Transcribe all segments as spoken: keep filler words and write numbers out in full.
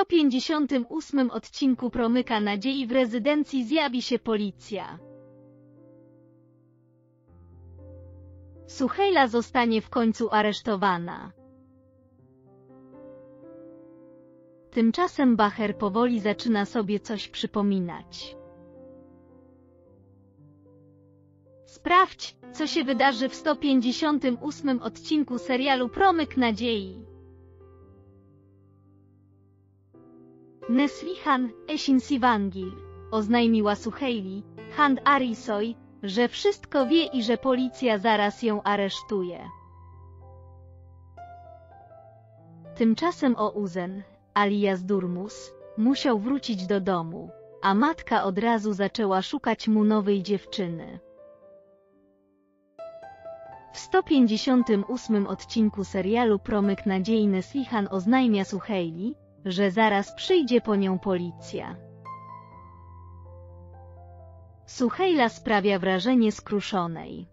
sto pięćdziesiątym ósmym odcinku Promyka Nadziei w rezydencji zjawi się policja. Suhejla zostanie w końcu aresztowana. Tymczasem Baher powoli zaczyna sobie coś przypominać. Sprawdź, co się wydarzy w sto pięćdziesiątym ósmym odcinku serialu Promyk Nadziei. Neslihan Esinsivangil oznajmiła Suhejli, Hand Arisoy, że wszystko wie i że policja zaraz ją aresztuje. Tymczasem Ouzen, alias Durmus, musiał wrócić do domu, a matka od razu zaczęła szukać mu nowej dziewczyny. W sto pięćdziesiątym ósmym odcinku serialu Promyk Nadziei Neslihan oznajmia Suhejli, że zaraz przyjdzie po nią policja. Suhejla sprawia wrażenie skruszonej.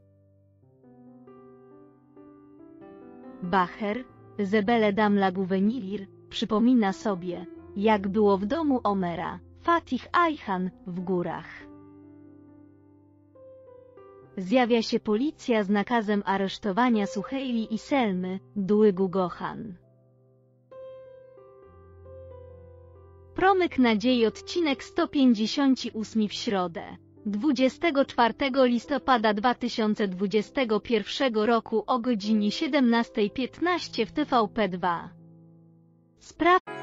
Baher, Zebele Damla Guvenilir, przypomina sobie, jak było w domu Omera, Fatih Ayhan, w górach. Zjawia się policja z nakazem aresztowania Suhejli i Selmy, Dłygu Gohan. Promyk Nadziei odcinek sto pięćdziesiąty ósmy w środę, dwudziestego czwartego listopada dwa tysiące dwudziestego pierwszego roku o godzinie siedemnastej piętnaście w T V P dwa. Sprawa